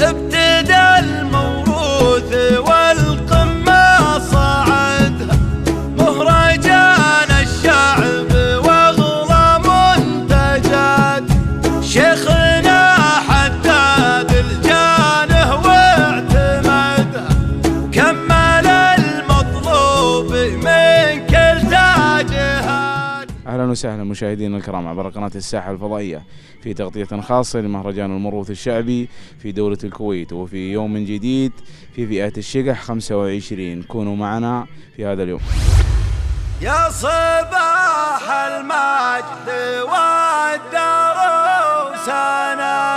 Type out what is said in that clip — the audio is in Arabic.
ابتدى الموروث والقمة صعدها مهرجان الشعب واغلى منتجات شيخنا حتى بالجانه واعتمدها كمل المطلوب من كل تاجهات. اهلا وسهلا مشاهدينا الكرام عبر قناة الساحة الفضائية في تغطية خاصة لمهرجان الموروث الشعبي في دولة الكويت، وفي يوم جديد في فئات الشقح 25. كونوا معنا في هذا اليوم. يا صباح المجد والدروس